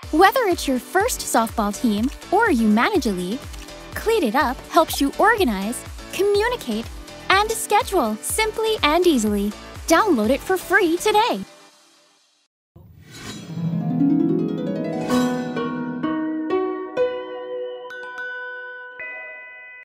Whether it's your first softball team or you manage a league, CleatedUp helps you organize, communicate, and schedule simply and easily. Download it for free today.